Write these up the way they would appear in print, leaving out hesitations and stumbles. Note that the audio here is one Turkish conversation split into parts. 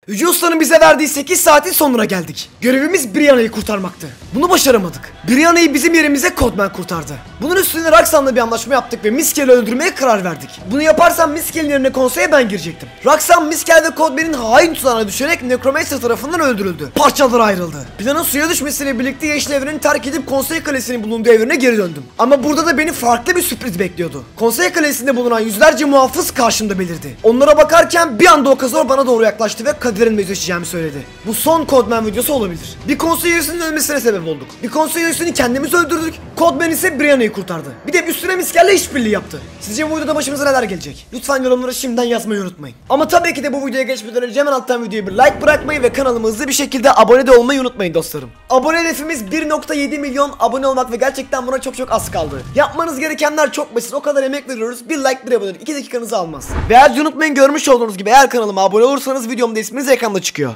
Yüce Usta'nın bize verdiği 8 saatin sonuna geldik. Görevimiz Brianna'yı kurtarmaktı. Bunu başaramadık. Brianna'yı bizim yerimize Codman kurtardı. Bunun üstüne Roxanne'la bir anlaşma yaptık ve Miskel'i öldürmeye karar verdik. Bunu yaparsam Miskel'in yerine konseye ben girecektim. Roxanne, Miskel ve Codman'in hain tuzağına düşerek Necromancer tarafından öldürüldü. Parçalara ayrıldı. Planın suya düşmesiyle birlikte Yeşil Evren'i terk edip Konsey Kalesi'nin bulunduğu evrene geri döndüm. Ama burada da beni farklı bir sürpriz bekliyordu. Konsey Kalesi'nde bulunan yüzlerce muhafız karşımda belirdi. Onlara bakarken bir anda Okazor bana doğru yaklaştı ve kaderimle yüzleşeceğimi söyledi. Bu son Codman videosu olabilir. Bir konsey üyesinin ölmesine sebep olduk. Bir konsey üyesini kendimiz öldürdük. Codman ise Brianna'yı kurtardı. Bir de üstüne Miskel'le işbirliği yaptı. Sizce bu videoda başımıza neler gelecek? Lütfen yorumlara şimdiden yazmayı unutmayın. Ama tabii ki de bu videoya geçmeden önce hemen alttan videoya bir like bırakmayı ve kanalıma hızlı bir şekilde abone de olmayı unutmayın dostlarım. Abone hedefimiz 1.7 milyon abone olmak ve gerçekten buna çok az kaldı. Yapmanız gerekenler çok basit. O kadar emek veriyoruz. Bir like, bir abonelik 2 dakikanızı almaz. Ve ayrıca unutmayın, görmüş olduğunuz gibi eğer kanalıma abone olursanız videomda isminiz ekranda çıkıyor.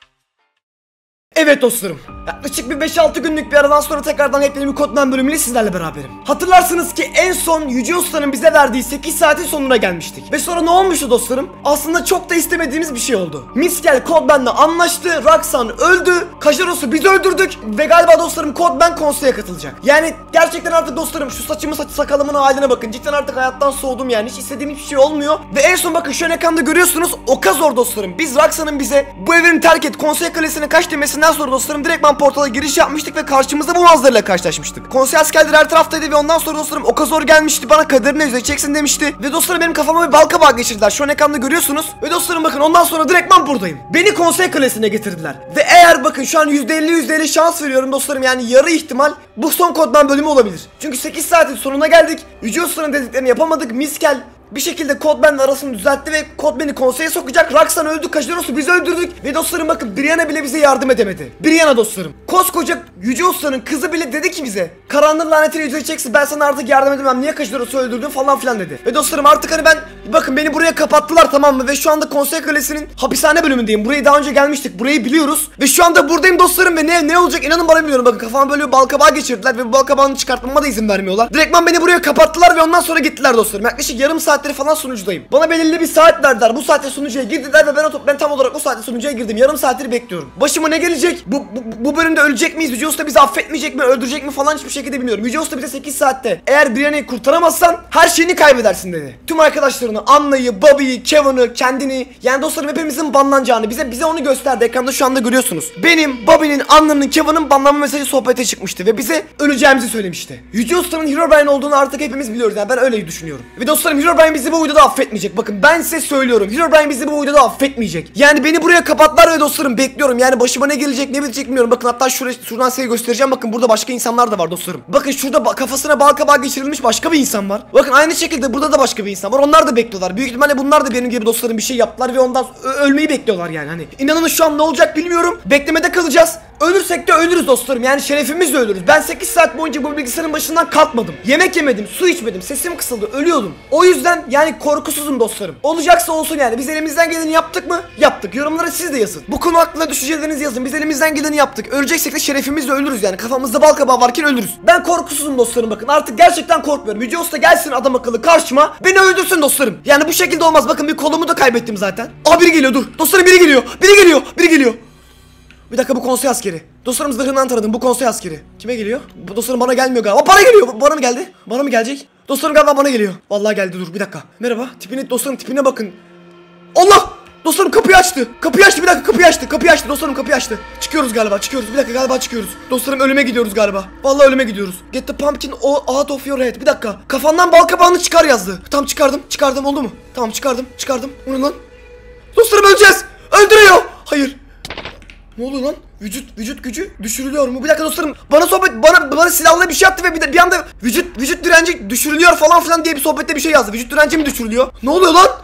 Evet dostlarım, yaklaşık bir 5-6 günlük bir aradan sonra tekrardan hepyeni bir Codman bölümüyle sizlerle beraberim. Hatırlarsınız ki en son Yüce Usta'nın bize verdiği 8 saatin sonuna gelmiştik. Ve sonra ne olmuştu dostlarım? Aslında çok da istemediğimiz bir şey oldu. Miskel Codman'la anlaştı, Roxanne öldü, Kajaros'u biz öldürdük ve galiba dostlarım Codman konseye katılacak. Yani gerçekten artık dostlarım şu sakalımın haline bakın. Cidden artık hayattan soğudum yani, hiç istediğim hiçbir şey olmuyor. Ve en son bakın şu an ekranda görüyorsunuz, Okazor dostlarım. Biz Roxanne'ın bize bu evreni terk et, Konsey Kalesi'ne kaç demesinden sonra dostlarım direktman portala giriş yapmıştık ve karşımızda bu manzarayla karşılaşmıştık. Konsey askerleri her taraftaydı ve ondan sonra dostlarım Okazor gelmişti, bana kaderine yüzleşeceksin demişti. Ve dostlarım benim kafama bir balkabağı geçirdiler. Şu an ekranda görüyorsunuz. Ve dostlarım bakın ondan sonra direktman buradayım. Beni Konsey Kalesi'ne getirdiler. Ve eğer bakın şu an %50 şans veriyorum dostlarım, yani yarı ihtimal bu son Codman bölümü olabilir. Çünkü 8 saatin sonuna geldik. Yüce Usta'nın dediklerini yapamadık. Miskel bir şekilde Codman'la arasını düzeltti ve Codman'i konseye sokacak. Roxanne öldü, Kajaros'u biz öldürdük ve dostlarım bakın Brianna bile bize yardım edemedi. Brianna dostlarım, koskoca Yüce Usta'nın kızı bile dedi ki bize, karanlığın lanetini yüzleşeceksin, ben sana artık yardım edemem, niye Kajaros'u öldürdün falan filan dedi. Ve dostlarım artık hani bakın beni buraya kapattılar, tamam mı, ve şu anda Konsey Kalesi'nin hapishane bölümündeyim. Burayı daha önce gelmiştik, burayı biliyoruz ve şu anda buradayım dostlarım ve ne olacak inanın bana bilmiyorum. Bakın kafama böyle bir balkabağı geçirdiler ve bu balkabağını çıkartmama da izin vermiyorlar. Direktman beni buraya kapattılar ve ondan sonra gittiler dostlarım. Yaklaşık yarım saatleri falan sunucudayım. Bana belirli bir saat verdiler. Bu saatte sunucuya girdiler ve ben tam olarak o saatte sunucuya girdim. Yarım saattir bekliyorum. Başıma ne gelecek? Bu bölümde ölecek miyiz? Yüce Usta bizi affetmeyecek mi? Öldürecek mi falan hiçbir şekilde bilmiyorum. Yüce Usta bize 8 saatte eğer Brianna'yı kurtaramazsan her şeyini kaybedersin dedi. Tüm arkadaşlarını, Anna'yı, Bobby'yi, Kevin'i, kendini, yani dostlarım hepimizin banlanacağını bize onu gösterdi. Ekranda şu anda görüyorsunuz. Benim, Bobby'nin, Anna'nın, Kevin'in banlanma mesajı sohbete çıkmıştı ve bize öleceğimizi söylemişti. Yüce Usta'nın Herobrine olduğunu artık hepimiz biliyoruz. Yani ben öyle düşünüyorum. Ve dostlarım Herobrine bizi bu videoda affetmeyecek. Bakın ben size söylüyorum. Herobrine bizi bu videoda affetmeyecek. Yani beni buraya kapattılar ve dostlarım bekliyorum. Yani başıma ne gelecek ne bitecek bilmiyorum. Bakın hatta şuradan size göstereceğim. Bakın burada başka insanlar da var dostlarım. Bakın şurada kafasına balkabağı geçirilmiş başka bir insan var. Bakın aynı şekilde burada da başka bir insan var. Onlar da bekliyorlar. Büyük ihtimalle bunlar da benim gibi dostlarım bir şey yaptılar ve ondan ölmeyi bekliyorlar yani. Hani inanın şu an ne olacak bilmiyorum. Beklemede kalacağız. Ölürsek de ölürüz dostlarım. Yani şerefimizle ölürüz. Ben 8 saat boyunca bu bilgisayarın başından kalkmadım. Yemek yemedim, su içmedim, sesim kısıldı, ölüyordum. O yüzden yani korkusuzum dostlarım. Olacaksa olsun yani. Biz elimizden geleni yaptık mı? Yaptık. Yorumlara siz de yazın. Bu konu hakkında düşüncelerinizi yazın. Biz elimizden geleni yaptık. Öleceksek de şerefimizle ölürüz yani. Kafamızda balkabağı varken ölürüz. Ben korkusuzum dostlarım bakın. Artık gerçekten korkmuyorum. Yüce Usta gelsin adam akıllı karşıma. Beni öldürsün dostlarım. Yani bu şekilde olmaz. Bakın bir kolumu da kaybettim zaten. Aa biri geliyor dur. Dostlarım biri geliyor. Biri geliyor. Bir dakika bu konsey askeri. Dostlarım zırhından tanıdım bu konsey askeri. Kime geliyor? Bu dostlarım bana gelmiyor galiba. Bana geliyor. Bana mı geldi? Bana mı gelecek? Dostlarım galiba bana geliyor. Vallahi geldi dur bir dakika. Merhaba. Dostlarım tipine bakın. Allah! Dostlarım kapıyı açtı. Bir dakika kapıyı açtı. Dostlarım kapıyı açtı. Çıkıyoruz galiba. Bir dakika galiba çıkıyoruz. Dostlarım ölüme gidiyoruz galiba. Vallahi ölüme gidiyoruz. Get the pumpkin out of your head. Bir dakika. Kafandan balkabağını çıkar yazdı. Tamam çıkardım oldu mu? Tamam çıkardım. O ne lan? Dostlarım öleceğiz. Öldürüyor. Hayır. Ne oluyor lan? Vücut gücü düşürülüyor mu? Bir dakika dostlarım. Bana silahla bir şey attı ve bir anda vücut direnci düşürülüyor falan filan diye bir sohbette bir şey yazdı. Vücut direnci mi düşürülüyor? Ne oluyor lan?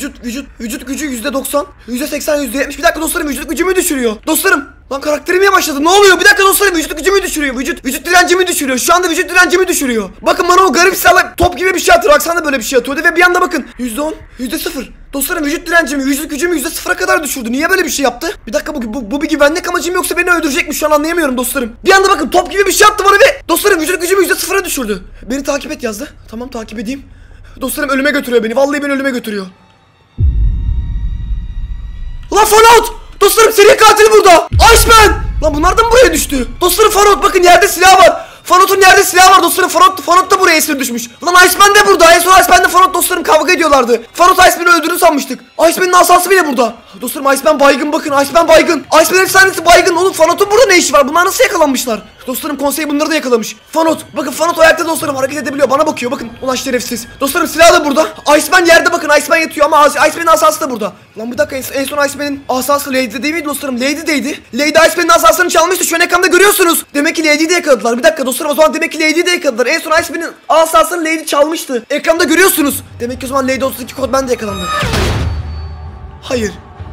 Vücut gücü %90, %80, %70. Bir dakika dostlarım vücut gücümü düşürüyor. Dostlarım lan karakterim yavaşladı. Ne oluyor? Bir dakika dostlarım vücut gücümü düşürüyor. Vücut direncimi düşürüyor. Şu anda vücut direncimi düşürüyor. Bakın bana o garip silahla top gibi bir şey atıyor. Roxanne böyle bir şey atıyordu ve bir anda bakın %10, %0. Dostlarım vücut direncimi, vücut gücümü %0'a kadar düşürdü. Niye böyle bir şey yaptı? Bir dakika bu bir güvenlik amacım yoksa beni öldürecek mi? Şu an anlayamıyorum dostlarım. Bir anda bakın top gibi bir şey attı bana ve dostlarım vücut gücümü %0'a düşürdü. Beni takip et yazdı. Tamam takip edeyim. Dostlarım ölüme götürüyor beni. Vallahi beni ölüme götürüyor. Ulan Fallout! Dostlarım seri katil burada. Iceman. Lan bunlar da mı buraya düştü? Dostlarım Farot bakın yerde silah var. Farot'un yerde silah var dostlarım. Farot da buraya esir düşmüş. Lan Iceman de burada. En son Iceman'le Farot dostlarım kavga ediyorlardı. Farot Iceman'ı öldürdüğünü sanmıştık. Iceman'ın asası bile burada. Dostlarım Iceman baygın bakın. Iceman baygın. Iceman efsanesi baygın. Oğlum Farot'un burada ne işi var? Bunlar nasıl yakalanmışlar? Dostlarım konsey bunları da yakalamış. Farot bakın Farot ayakta dostlarım hareket edebiliyor. Bana bakıyor bakın. Ulan şerefsiz. Dostlarım silah da burada. Iceman yerde bakın. Iceman yatıyor ama Iceman'ın asası da burada. Lan bir dakika en son Iceman'ın asası Lady'de değil miydi dostlarım? Lady'deydi. Lady Iceman'ın asasını çalmıştı. Şu an ekranda görüyorsunuz. Demek ki Lady'yi de yakaladılar. Bir dakika dostlarım o zaman demek ki Lady'yi de yakaladılar. En son Iceman'ın asasını Lady çalmıştı. Ekranda görüyorsunuz. Demek ki o zaman Lady 32 Codman de yakalandı. Hayır.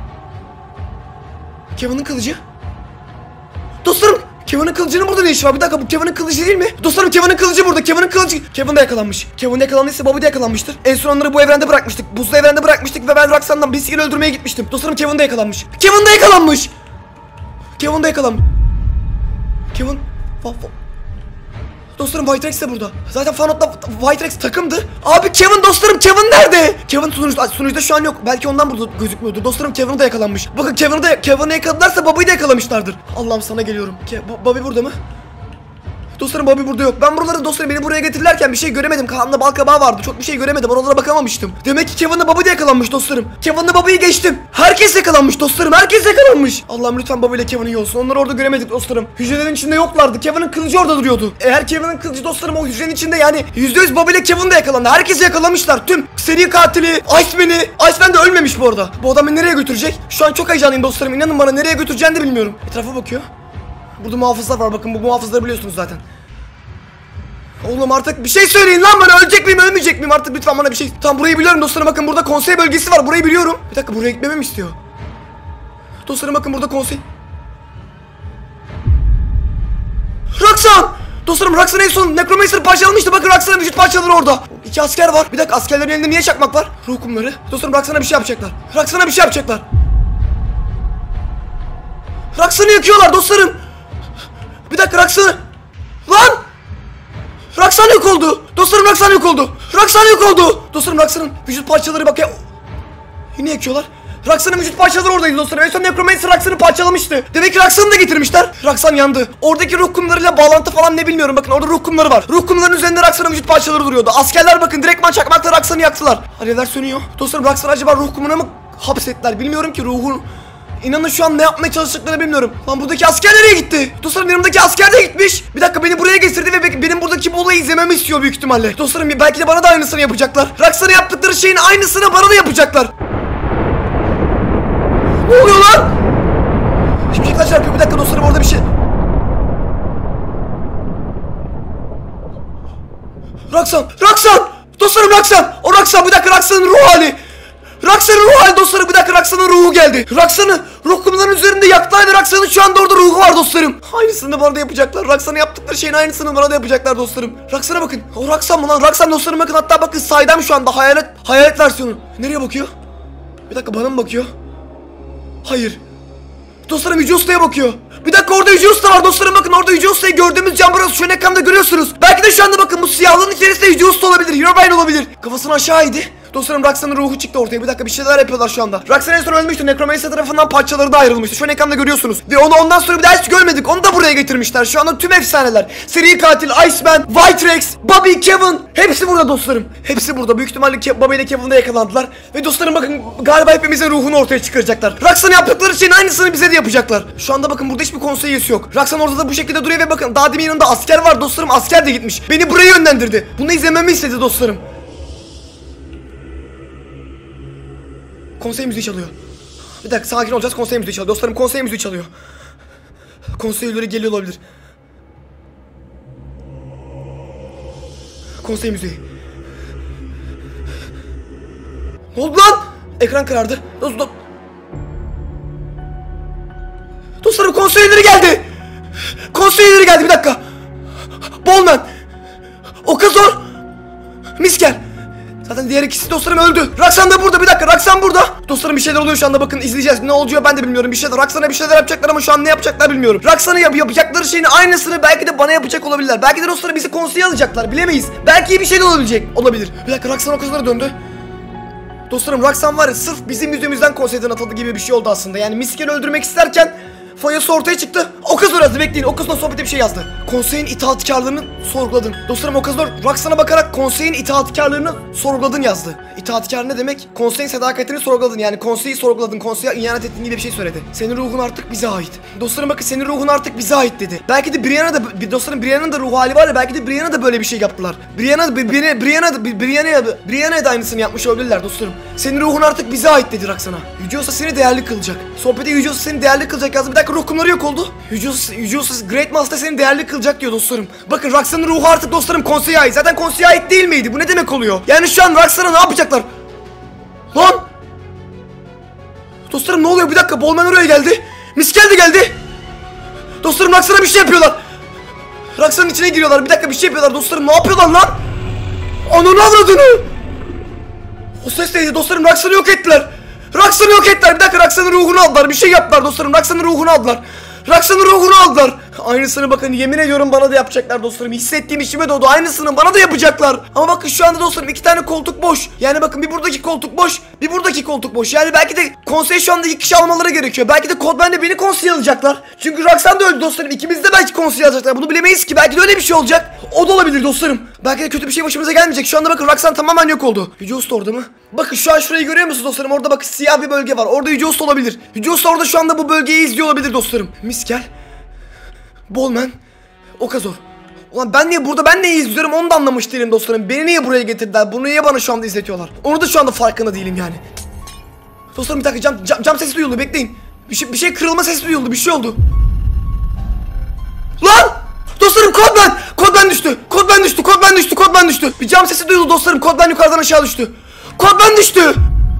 Kevin'in kılıcı. Dostlarım Kevin'in kılıcının burada ne işi var? Bir dakika bu Kevin'in kılıcı değil mi? Dostlarım Kevin'in kılıcı burada. Kevin'in kılıcı. Kevin de yakalanmış. Kevin yakalandıysa Bobby de yakalanmıştır. En son onları bu evrende bırakmıştık. Buzlu evrende bırakmıştık ve ben Roxanne'dan Bisikini öldürmeye gitmiştim. Dostlarım Kevin de yakalanmış. Kevin de yakalanmış. Kevin de yakalanmış. Kevin. Dostlarım White Rex de burada. Zaten Fanot'la White Rex takımdı. Abi Kevin dostlarım Kevin nerede? Kevin sunucuda şu an yok. Belki ondan burada gözükmüyordur. Dostlarım Kevin de yakalanmış. Bakın Kevin'i yakaladılarsa Bobby'yi de yakalamışlardır. Allah'ım sana geliyorum. Bobby burada mı? Dostlarım Bobby burada yok. Ben buraları dostlarım beni buraya getirirlerken bir şey göremedim. Kafamda bal kabağı vardı. Çok bir şey göremedim. Oralara bakamamıştım. Demek ki Kevin'le Bobby de yakalanmış dostlarım. Kevin'le Bobby'yi geçtim. Herkes yakalanmış dostlarım. Herkes yakalanmış. Allah'ım lütfen Bobby ile Kevin'in yolsun. Onları orada göremedik dostlarım. Hücrelerin içinde yoklardı. Kevin'in kılıcı orada duruyordu. Eğer Kevin'in kılıcı dostlarım o hücrenin içinde yani %100 Bobby ile Kevin de yakalandı. Herkesi yakalamışlar. Tüm seri katili Iceman de ölmemiş bu arada. Bu adam beni nereye götürecek? Şu an çok heyecanlıyım dostlarım. İnanın bana nereye götüreceğini de bilmiyorum. Etrafa bakıyor. Burada muhafızlar var. Bakın bu muhafızları biliyorsunuz zaten. Oğlum artık bir şey söyleyin lan bana, ölecek miyim ölmeyecek miyim artık lütfen bana bir şey. Tam burayı biliyorum dostlarım, bakın burada konsey bölgesi var, burayı biliyorum. Bir dakika, buraya gitmemi mi istiyor? Dostlarım bakın burada konsey. Roxanne! Dostlarım Roxanne en son Necromancer'ı parçalamıştı, bakın Roxanne'ın vücut parçaları orada. 2 asker var. Bir dakika, askerlerin elinde niye çakmak var? Ruh kumları. Dostlarım Roxanne'a bir şey yapacaklar. Roxanne'a bir şey yapacaklar. Roxanne'ı yakıyorlar dostlarım. Bir dakika, Roxanne. Lan! Roxanne yok oldu. Dostlarım Roxanne yok oldu. Roxanne yok oldu. Dostlarım Roxanne'ın vücut parçaları bak ya. Yine yakıyorlar. Roxanne'ın vücut parçaları oradaydı dostlarım. En son Necromancer Roxanne'ı parçalamıştı. Demek ki Roxanne'ı da getirmişler. Roxanne yandı. Oradaki ruh kumlarıyla bağlantı falan ne bilmiyorum. Bakın orada ruh kumları var. Ruh kumlarının üzerinde Roxanne'ın vücut parçaları duruyordu. Askerler bakın direktman çakmakla Roxanne'ı yaktılar. Alevler sönüyor. Dostlarım Roxanne acaba ruh kumuna mı hapsettiler? Bilmiyorum ki ruhun. İnanın şu an ne yapmaya çalıştıklarını bilmiyorum. Lan buradaki asker nereye gitti? Dostlarım yanımdaki asker de gitmiş. Bir dakika, beni buraya getirdi ve benim buradaki bu olayı izlememi istiyor büyük ihtimalle. Dostlarım belki de bana da aynısını yapacaklar. Roxanne'a yaptıkları şeyin aynısını bana da yapacaklar. Ne oluyor lan? Şimşekler çarpıyor, bir dakika dostlarım, orada bir şey. Roxanne! Dostlarım Roxanne! O Roxanne, bir dakika, Roxanne'ın ruh hali. Roxanne'ın ruh hali dostlarım, bir dakika, Roxanne'ın ruhu geldi. Roxanne'ı ruh kumlarının üzerinde yaktılar ve Roxanne'ın şu anda orada ruhu var dostlarım. Aynısını bana da yapacaklar. Roxanne'a yaptıkları şeyin aynısını bana da yapacaklar dostlarım. Roxanne'a bakın. O Roxanne mı lan? Roxanne dostlarım bakın, hatta bakın saydam şu anda hayalet versiyonu. Nereye bakıyor? Bir dakika, bana mı bakıyor? Hayır. Dostlarım Yüce Usta'ya bakıyor. Bir dakika, orada Yüce Usta var dostlarım, bakın orada Yüce Usta'yı gördüğümüz cam burası, şu an ekranda görüyorsunuz. Belki de şu anda bakın bu siyahlığın içerisinde Yüce Usta olabilir, Herobrine olabilir. Kafasını aşağı eğdi. Dostlarım Roxanne'ın ruhu çıktı ortaya. Bir dakika, bir şeyler yapıyorlar şu anda. Roxanne en son ölmüştü. Necromancer tarafından parçaları da ayrılmıştı. Şu an ekranda görüyorsunuz. Ve onu ondan sonra bir daha hiç görmedik. Onu da buraya getirmişler. Şu anda tüm efsaneler. Seri katil, Iceman, White Rex, Bobby, Kevin. Hepsi burada dostlarım. Hepsi burada. Büyük ihtimalle Bobby ile Kevin'de yakalandılar. Ve dostlarım bakın galiba hepimizin ruhunu ortaya çıkaracaklar. Roxanne yaptıkları şeyin aynısını bize de yapacaklar. Şu anda bakın burada hiçbir konsey üyesi yok. Roxanne orada da bu şekilde duruyor ve bakın daha demin yanında asker var dostlarım. Asker de gitmiş. Beni buraya yönlendirdi. Bunu izlememi istedi dostlarım. Konsey müziği çalıyor. Bir dakika, sakin olacağız, konsey müziği çalıyor. Dostlarım konsey müziği çalıyor. Konsey üyeleri geliyor olabilir. Konsey müziği. Ne oldu lan? Ekran karardı. Dostlarım konsey üyeleri geldi. Konsey üyeleri geldi, bir dakika. Bowman, Okazor, Misker. Zaten diğer ikisi dostlarım öldü. Roxanne da burada, bir dakika, Roxanne burada. Dostlarım bir şeyler oluyor şu anda, bakın izleyeceğiz. Ne oluyor ben de bilmiyorum, bir şeyler. Roxanne'a bir şeyler yapacaklar ama şu an ne yapacaklar bilmiyorum. Roxanne'a yapacakları şeyin aynısını belki de bana yapacak olabilirler. Belki de dostlarım bizi konseye alacaklar, bilemeyiz. Belki bir şey de olabilir. Bir dakika, Roxanne Okazor'a döndü. Dostlarım Roxanne var ya sırf bizim yüzümüzden konseyden atıldı gibi bir şey oldu aslında. Yani Miskel'i öldürmek isterken foyası ortaya çıktı. Okazor yazdı, bekleyin. Okazor sohbete bir şey yazdı. Konseyin itaatkarlığını sorguladın. Dostlarım Okazor Roxanne'a bakarak konseyin itaatkarlığını sorguladın yazdı. İtaatkar ne demek? Konseyin sadakatini sorguladın. Yani konseyi sorguladın. Konseye ihanet ettiğin gibi bir şey söyledi. Senin ruhun artık bize ait. Dostlarım bakın, senin ruhun artık bize ait dedi. Belki de Brianna da, dostlarım Brianna'nın da ruh hali var ya, belki de Brianna da böyle bir şey yaptılar. Brianna'ya da aynısını yapmış olabilirler dostlarım. Senin ruhun artık bize ait dedi Roxanne'a. Yüce Usta seni değerli kılacak. Sohbete Yüce Usta seni değerli kılacak yazdı. Bir dakika, ruh kumları yok oldu. Yüce Usta Great Master seni değerli kılacak diyor dostlarım. Bakın Roxanne'ın ruhu artık dostlarım konseye ait. Zaten konseye ait değil miydi? Bu ne demek oluyor? Yani şu an Roxanne'a ne yapacaklar? Lan! Dostlarım ne oluyor? Bir dakika, Bolman oraya geldi. Miskel de geldi. Dostlarım Roxanne'a bir şey yapıyorlar. Roxanne'ın içine giriyorlar. Bir dakika, bir şey yapıyorlar dostlarım. Ne yapıyorlar lan? Ananı avradını! O ses neydi dostlarım? Roxanne'ı yok ettiler. Roxanne'ı yok ettiler. Bir dakika, Roxanne'ın ruhunu aldılar. Bir şey yaptılar dostlarım. Roxanne'ın ruhunu aldılar. Roxanne'ın ruhunu aldılar. Aynısını bakın, yemin ediyorum bana da yapacaklar dostlarım. Hissettiğim içime doğdu. Aynısını bana da yapacaklar. Ama bakın şu anda dostlarım 2 tane koltuk boş. Yani bakın, bir buradaki koltuk boş, bir buradaki koltuk boş. Yani belki de konsey şu anda 2 kişi almaları gerekiyor. Belki de Codman'le beni konsey alacaklar. Çünkü Roxanne de öldü dostlarım. İkimiz de belki konsey alacaklar. Bunu bilemeyiz ki. Belki de öyle bir şey olacak. O da olabilir dostlarım. Belki de kötü bir şey başımıza gelmeyecek. Şu anda bakın Roxanne tamamen yok oldu. Yüce Usta orada mı? Bakın şu an şurayı görüyor musunuz dostlarım? Orada bakın siyah bir bölge var. Orada Yüce Usta olabilir. Yüce Usta orada şu anda bu bölgeyi izliyor olabilir dostlarım. Miskel, Bolman, Okazor. Ulan ben niye burada, ben neyi izliyorum onu da anlamış değilim dostlarım. Beni niye buraya getirdiler? Bunu niye bana şu anda izletiyorlar? Onu da şu anda farkında değilim yani. Dostlarım bir dakika, cam sesi duyuldu, bekleyin. Bir şey kırılma sesi duyuldu, bir şey oldu. Lan! Dostlarım Codman düştü. Codman düştü. Bir cam sesi duyuldu dostlarım. Codman yukarıdan aşağı düştü. Codman düştü.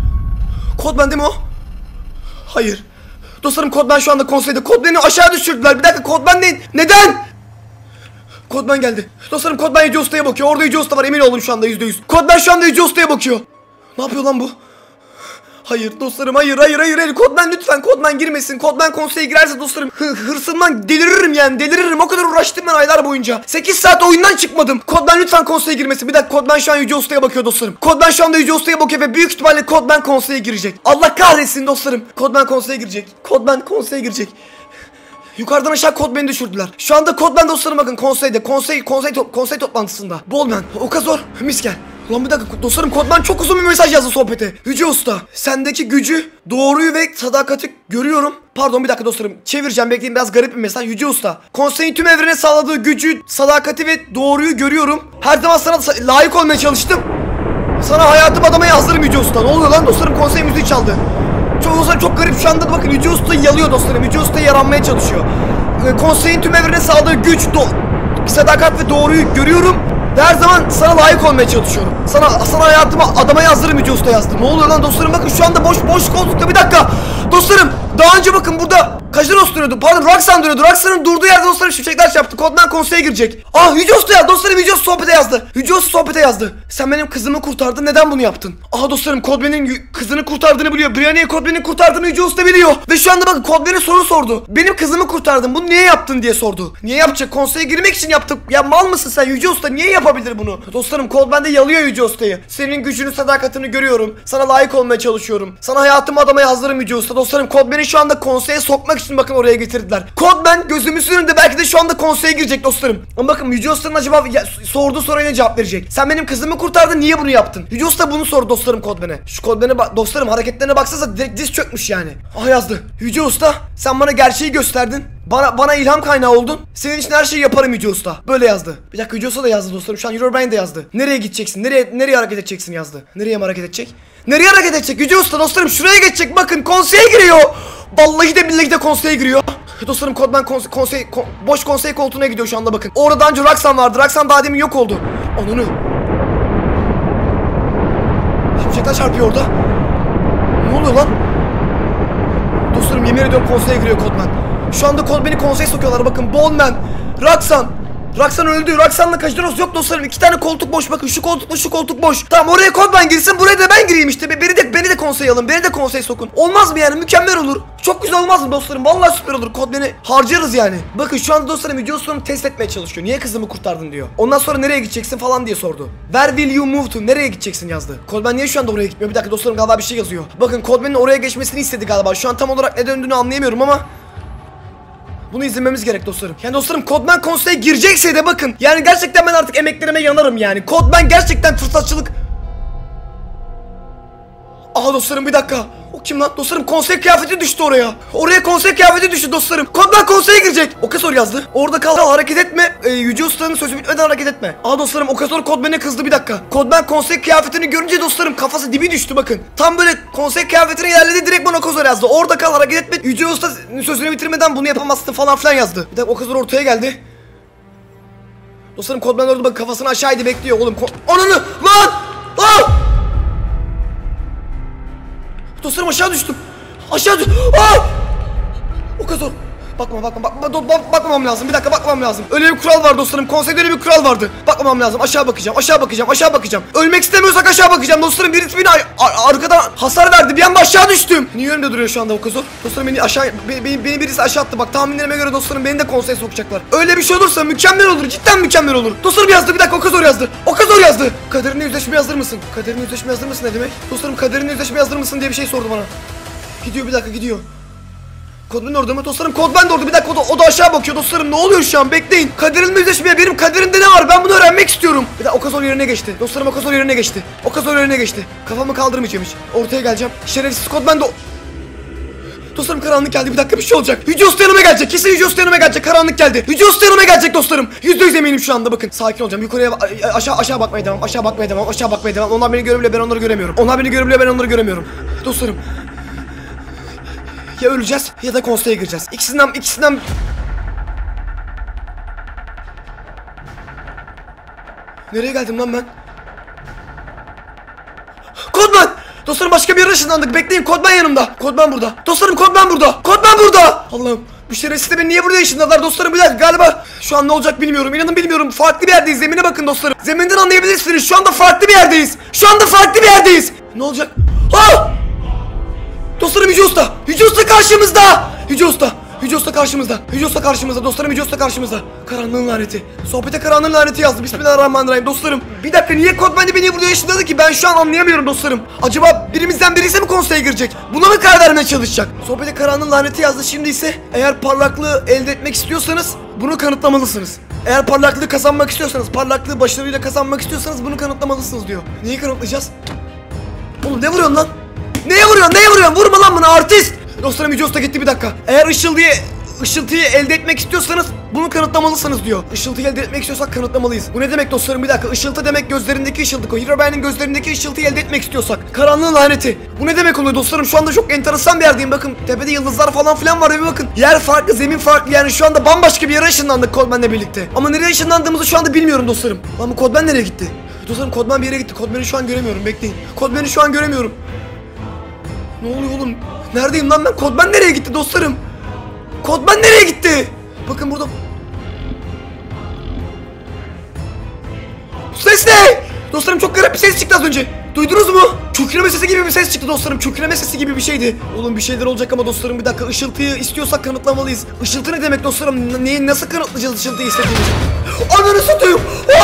Codman değil mi o? Hayır. Dostlarım Codman şu anda konseyde. Codman'ı aşağı düşürdüler. Bir dakika, Codman değil. Neden? Codman geldi. Dostlarım Codman Yüce Usta'ya bakıyor. Orada Yüce Usta var, emin olun şu anda %100. Codman şu anda Yüce Usta'ya bakıyor. Ne yapıyor lan bu? Hayır dostlarım, hayır. Codman lütfen, Codman girmesin. Codman konseye girerse dostlarım hırsımdan deliririm yani, deliririm. O kadar uğraştım ben aylar boyunca. 8 saat oyundan çıkmadım. Codman lütfen konseye girmesin. Bir dakika, Codman şu an Yüce Usta'ya bakıyor dostlarım. Codman şu anda Yüce Usta'ya bakıyor ve büyük ihtimalle Codman konseye girecek. Allah kahretsin dostlarım. Codman konseye girecek. Yukarıdan aşağı Codman'ı düşürdüler. Şu anda Codman dostlarım bakın konseyde. Konsey toplantısında. Bolman, Okazor, Miskel. Ulan bir dakika dostlarım, Codman çok uzun bir mesaj yazdı sohbete. Yüce Usta, sendeki gücü, doğruyu ve sadakati görüyorum. Pardon bir dakika dostlarım, çevireceğim, bekleyin, biraz garip bir mesaj. Yüce Usta, konseyin tüm evrene sağladığı gücü, sadakati ve doğruyu görüyorum. Her zaman sana layık olmaya çalıştım. Sana hayatımı adamaya hazırım Yüce Usta. Ne oluyor lan dostlarım, konsey müziği çaldı. Çok garip şu anda, bakın Yüce Usta'yı yalıyor dostlarım. Yüce Usta'yı yaranmaya çalışıyor. Konseyin tüm evrene sağladığı güç, sadakat ve doğruyu görüyorum. Ve her zaman sana layık olmaya çalışıyorum. Sana hayatımı adamaya hazırım Yüce Usta yazdı. Ne oluyor lan dostlarım, bakın şu anda boş koltukta. Bir dakika dostlarım, daha önce bakın burada Kajiros duruyordu, pardon Roxanne duruyordu. Roxanne'ın durduğu yerde dostlarım şimşekler çarptı. Codman konseye girecek. Yüce Usta yazdı dostlarım, Yüce Usta sohbete yazdı. Sen benim kızımı kurtardın, neden bunu yaptın? Dostlarım Codman'ın kızını kurtardığını biliyor. Brianna'yı Codman'ın kurtardığını Yüce Usta biliyor. Ve şu anda bakın Codman'e soru sordu. Benim kızımı kurtardın, bunu niye yaptın diye sordu. Niye yapacak? Konseye girmek için yaptık. Ya mal mısın sen Yüce Usta, niye yapabilir bunu? Dostlarım Codman de yalıyor Yüce Usta'yı. Senin gücünü, sadakatini görüyorum. Sana layık olmaya çalışıyorum. Sana hayatımı adamaya hazırım Yüce Usta. Dostlarım Codman'i şu anda konseye sokmak için bakın oraya getirdiler. Codman gözümüzün önünde belki de şu anda konseye girecek dostlarım. Ama bakın Yüce Usta'nın acaba sorduğu soruya ne cevap verecek? Sen benim kızımı kurtardın, niye bunu yaptın? Yüce Usta bunu sordu dostlarım Codman'e. Şu Codman'e bak dostlarım, hareketlerine baksanıza direkt diz çökmüş yani. Yazdı. Yüce Usta, sen bana gerçeği gösterdin. Bana ilham kaynağı oldun. Senin için her şeyi yaparım Yüce Usta. Böyle yazdı. Bir dakika, Yüce Usta da yazdı dostlarım. Şu an Eurobrain de yazdı. Nereye gideceksin? Nereye hareket edeceksin yazdı. Nereye hareket edecek? Nereye hareket edecek? Yüce Usta dostlarım şuraya geçecek. Bakın konseye giriyor. Vallahi de billahi de konseye giriyor. Dostlarım Codman boş konsey koltuğuna gidiyor şu anda bakın. Orada daha önce Roxanne vardı. Roxanne daha demin yok oldu. Onunu. Şimşekler çarpıyor orada. Ne oluyor lan? Dostlarım yemin ediyorum konseye giriyor Codman. Şu anda beni konseye sokuyorlar bakın. Bolman, Roxanne, Roxanne öldü. Roxanne'la Kajiros yok dostlarım. 2 tane koltuk boş, bakın şu koltukla şu koltuk boş. Tamam, oraya Kodman girsin, buraya da ben gireyim işte. Beni de konsey alın. Beni de konsey sokun. Olmaz mı yani? Mükemmel olur. Çok güzel olmaz mı dostlarım? Vallahi süper olur. Kodman'ı harcarız yani. Bakın şu anda dostlarım video sonu test etmeye çalışıyor. Niye kızımı kurtardın diyor. Ondan sonra nereye gideceksin falan diye sordu. Where will you move to? Nereye gideceksin yazdı. Kodman niye şu anda oraya gitmiyor? Bir dakika dostlarım, galiba bir şey yazıyor. Bakın Kodman'ın oraya geçmesini istedi galiba. Şu an tam olarak ne döndüğünü anlayamıyorum ama bunu izlememiz gerek dostlarım. Yani dostlarım, Kodman konseye girecekse de bakın. Yani gerçekten ben artık emeklerime yanarım yani. Kodman gerçekten fırsatçılık. Aha dostlarım, bir dakika. O kim lan? Dostlarım, konsey kıyafeti düştü oraya. Oraya konsey kıyafeti düştü dostlarım. Kodman konseye girecek. Okazor yazdı. Orada kal, hareket etme. Yüce Usta'nın sözü bitmeden hareket etme. Aha dostlarım, Okazor Kodman'e kızdı bir dakika. Kodman konsey kıyafetini görünce dostlarım kafası dibi düştü bakın. Tam böyle konsey kıyafetine ilerledi, direkt bana Okazor yazdı. Orada kal, hareket etme. Yüce Usta sözünü bitirmeden bunu yapamazsın falan filan yazdı. Bir dakika, Okazor ortaya geldi. Dostlarım, Kodman orada bak, kafasını aşağıydı, bekliyor oğlum. Ananı lan! Lan! Dostlarım, aşağı düştüm. Aşağı düştüm. Okazor. Bakmamam lazım. Bir dakika, bakmam lazım. Öyle bir kural var dostlarım. Konseyde öyle bir kural vardı. Bakmamam lazım. Aşağı bakacağım. Ölmek istemiyorsak aşağı bakacağım dostlarım. Birisi beni arkadan hasar verdi. Bir anda aşağı düştüm. Niye önümde duruyor şu anda Okazor? Dostlarım, beni birisi aşağı attı. Bak, tahminlerime göre dostlarım beni de konseye sokacaklar. Öyle bir şey olursa mükemmel olur. Cidden mükemmel olur. Dostlarım yazdı. Bir dakika, Okazor yazdı. Kaderinle yüzleşmeye hazır mısın? Ne demek? Dostlarım, kaderinle yüzleşmeye hazır mısın diye bir şey sordu bana. Gidiyor, bir dakika, gidiyor. Kodman orada mı dostlarım? Kodman da orada. Bir dakika, o da aşağı bakıyor dostlarım. Ne oluyor şu an? Bekleyin. Kaderimle yüzleşmeye, benim kaderimde ne var? Ben bunu öğrenmek istiyorum. Bir dakika, Okazor yerine geçti. Dostlarım, Okazor yerine geçti. Kafamı kaldırmayacağım hiç. Ortaya geleceğim. Şerefsiz Kodman da... Dostlarım, karanlık geldi. Bir dakika, bir şey olacak. Yüce Usta yanıma gelecek. Kesin Yüce Usta yanıma gelecek. Karanlık geldi. Yüce Usta yanıma gelecek dostlarım. %100 eminim şu anda, bakın. Sakin olacağım. Yukarıya aşağı bakmaya devam. Onlar beni görebiliyor, ben onları göremiyorum. Dostlarım, ya öleceğiz ya da konseye gireceğiz. İkisinden... Nereye geldim lan ben? Kodman! Dostlarım, başka bir yere ışınlandık. Bekleyin, Kodman yanımda. Kodman burada. Dostlarım, Kodman burada. Allah'ım, bu şerefsiz de beni niye buraya ışınladılar dostlarım? Bir dakika, galiba şu an ne olacak bilmiyorum. İnanın bilmiyorum. Farklı bir yerdeyiz. Zemine bakın dostlarım. Zeminden anlayabilirsiniz. Şu anda farklı bir yerdeyiz. Ne olacak? Dostlarım, Yüce Usta karşımızda. Yüce Usta karşımızda. Karanlığın laneti. Sohbete karanlığın laneti yazdı. Bismillahirrahmanirrahim dostlarım. Bir dakika, niye Kodman beni buraya ışınladı ki? Ben şu an anlayamıyorum dostlarım. Acaba birimizden birisi mi konseye girecek? Buna mı karar vermeye çalışacak? Sohbete karanlığın laneti yazdı. Şimdi ise eğer parlaklığı elde etmek istiyorsanız bunu kanıtlamalısınız. Eğer parlaklığı kazanmak istiyorsanız, parlaklığı başarıyla kazanmak istiyorsanız bunu kanıtlamalısınız diyor. Neyi kanıtlayacağız? Oğlum, ne vuruyorsun lan? Neye vuruyorsun? Vurma lan bana, artist! Dostlarım, Yüce Usta gitti bir dakika. Eğer ışıltıyı elde etmek istiyorsanız bunu kanıtlamalısınız diyor. Işıltıyı elde etmek istiyorsak kanıtlamalıyız. Bu ne demek dostlarım? Bir dakika. Işıltı demek gözlerindeki ışıltı. Herobrine'in gözlerindeki ışıltıyı elde etmek istiyorsak. Karanlığın laneti. Bu ne demek oluyor dostlarım? Şu anda çok enteresan bir yerdeyim. Bakın, tepede yıldızlar falan filan var. Bir bakın. Yer farklı, zemin farklı. Yani şu anda bambaşka bir yere ışınlandık Kodman'la birlikte. Ama nereye ışınlandığımızı şu anda bilmiyorum dostlarım. Lan bu Kodman nereye gitti? Dostlarım, Kodman bir yere gitti. Kodman'ı şu an göremiyorum. Bekleyin. Ne oluyor oğlum? Neredeyim lan ben? Kodman nereye gitti dostlarım? Bakın burada. Bu ses ne? Dostlarım, çok garip bir ses çıktı az önce. Duydunuz mu? Kükreme sesi gibi bir ses çıktı dostlarım. Kükreme sesi gibi bir şeydi. Oğlum, bir şeyler olacak ama dostlarım, bir dakika. Işıltıyı istiyorsak kanıtlamalıyız. Işıltı ne demek dostlarım? Neyi nasıl kanıtlayacağız ışıltıyı istediğimizi? Ananı satayım.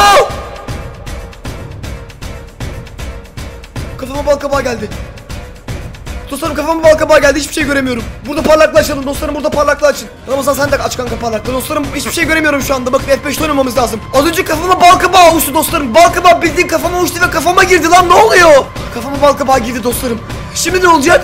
Kafama balkabağı geldi. Dostlarım, kafama balkabağı geldi, hiçbir şey göremiyorum. Burada parlaklığı açalım dostlarım, açın. Ramazan, sen de aç kanka parlaklığı. Dostlarım, hiçbir şey göremiyorum şu anda. Bakın, F5'te oynamamız lazım. Az önce kafama balkabağı uçtu dostlarım. Balkabağı bildiğin kafama uçtu ve kafama girdi lan, ne oluyor? Kafama balkabağı girdi dostlarım. Şimdi ne olacak?